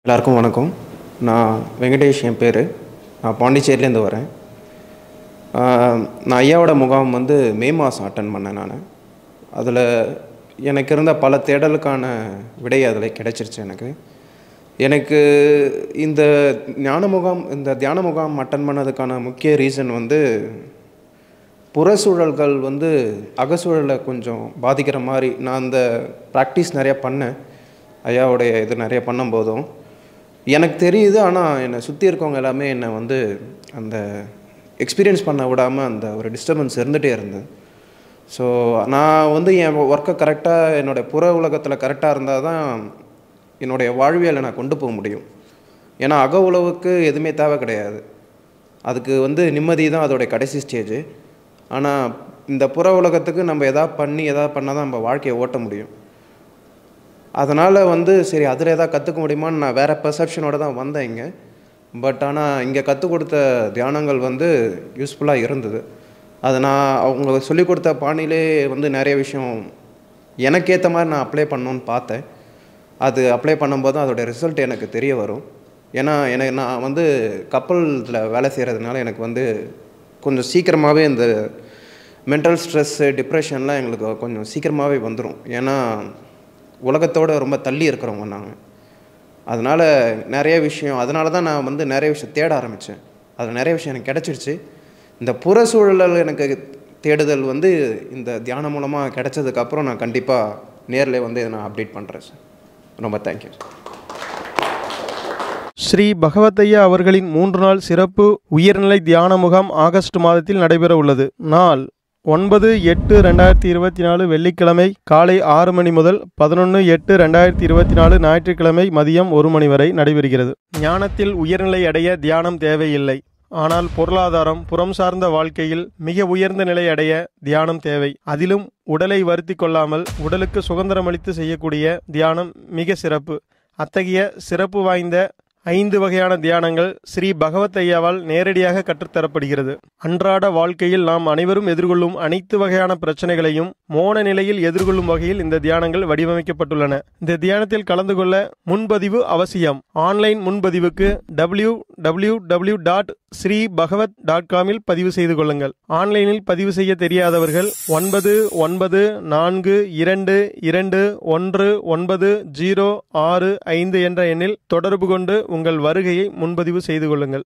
எல்லாருக்கும் வணக்கம். நான் வெங்கடேஷ் என் பேர். நான் பாண்டிச்சேரியிலேருந்து வரேன். நான் ஐயாவோட முகாம் மே மாதம் அட்டன் பண்ணேன். அதில் எனக்கு இருந்த பல தேடலுக்கான விடை அதில் கிடைச்சிருச்சு. எனக்கு இந்த தியான முகாம் அட்டன் பண்ணதுக்கான முக்கிய ரீசன் புறச்சூழல்கள் அகசூழலை கொஞ்சம் பாதிக்கிற மாதிரி நான் அந்த ப்ராக்டிஸ் நிறையா பண்ணேன். ஐயாவுடைய இது நிறைய பண்ணும்போதும் எனக்கு தெரியுது. ஆனால் என்னை சுற்றி இருக்கவங்க எல்லாமே என்னை அந்த எக்ஸ்பீரியன்ஸ் பண்ண விடாமல் அந்த ஒரு டிஸ்டர்பன்ஸ் இருந்துகிட்டே இருந்தது. ஸோ நான் என் ஒர்க்கை கரெக்டாக என்னோடய புற உலகத்தில் கரெக்டாக இருந்தால் தான் என்னுடைய வாழ்வியலை நான் கொண்டு போக முடியும். ஏன்னா அக உலகுக்கு எதுவுமே தேவை கிடையாது. அதுக்கு நிம்மதி தான் அதோடைய கடைசி ஸ்டேஜ். ஆனால் இந்த புற உலகத்துக்கு நம்ம எதாவது பண்ணால் தான் நம்ம வாழ்க்கையை ஓட்ட முடியும். அதனால் சரி அதில் எதாவது கற்றுக்க முடியுமான்னு நான் வேறு பெர்செப்ஷனோடு தான் வந்தேன் இங்கே. பட் ஆனால் இங்கே கற்றுக் கொடுத்த தியானங்கள் யூஸ்ஃபுல்லாக இருந்தது. அதை நான் அவங்க சொல்லிக் கொடுத்த பாணியிலே நிறைய விஷயம் எனக்கேற்ற மாதிரி நான் அப்ளை பண்ணணுன்னு பார்த்தேன். அது அப்ளை பண்ணும்போது தான் அதோடய ரிசல்ட் எனக்கு தெரிய வரும். ஏன்னா நான் கப்பலில் வேலை செய்கிறதுனால எனக்கு கொஞ்சம் சீக்கிரமாகவே இந்த மென்டல் ஸ்ட்ரெஸ்ஸு டிப்ரெஷன்லாம் எங்களுக்கு கொஞ்சம் சீக்கிரமாகவே வந்துடும். ஏன்னா உலகத்தோடு ரொம்ப தள்ளி இருக்கிறவங்க நாங்கள். அதனால் நிறைய விஷயம் அதனால தான் நான் நிறைய விஷயம் தேட ஆரம்பித்தேன். அதில் நிறைய விஷயம் எனக்கு கிடச்சிருச்சு. இந்த புற சூழல் எனக்கு தேடுதல் இந்த தியானம் மூலமாக கிடச்சதுக்கப்புறம் நான் கண்டிப்பாக நேரில் இதை நான் அப்டேட் பண்ணுறேன் சார். ரொம்ப தேங்க்யூ. ஸ்ரீ பகவத்தையா அவர்களின் 3 நாள் சிறப்பு உயர்நிலை தியான முகாம் ஆகஸ்ட் மாதத்தில் நடைபெற உள்ளது. நாள் 9/8/2024 வெள்ளிக்கிழமை காலை 6 மணி முதல் 11/8/2024 ஞாயிற்றுக்கிழமை மதியம் 1 மணி வரை நடைபெறுகிறது. ஞானத்தில் உயர்நிலை அடைய தியானம் தேவையில்லை. ஆனால் பொருளாதாரம், புறம் சார்ந்த வாழ்க்கையில் மிக உயர்ந்த நிலை அடைய தியானம் தேவை. அதிலும் உடலை வருத்தி கொள்ளாமல் உடலுக்கு சுதந்திரமளித்து செய்யக்கூடிய தியானம் மிக சிறப்பு. அத்தகைய சிறப்பு வாய்ந்த 5 வகையான தியானங்கள் ஸ்ரீ பகவத்தையாவால் நேரடியாக கற்றுத்தரப்படுகிறது. அன்றாட வாழ்க்கையில் நாம் அனைவரும் எதிர்கொள்ளும் அனைத்து வகையான பிரச்சனைகளையும் மோன நிலையில் எதிர்கொள்ளும் வகையில் இந்த தியானங்கள் வடிவமைக்கப்பட்டுள்ளன. இந்த தியானத்தில் கலந்து கொள்ள முன்பதிவு அவசியம். ஆன்லைன் முன்பதிவுக்கு www.sribhagavat.com பதிவு செய்து கொள்ளுங்கள். ஆன்லைனில் பதிவு செய்ய தெரியாதவர்கள் 9992219065 என்ற எண்ணில் தொடர்பு கொண்டு உங்கள் வருகையை முன்பதிவு செய்து கொள்ளுங்கள்.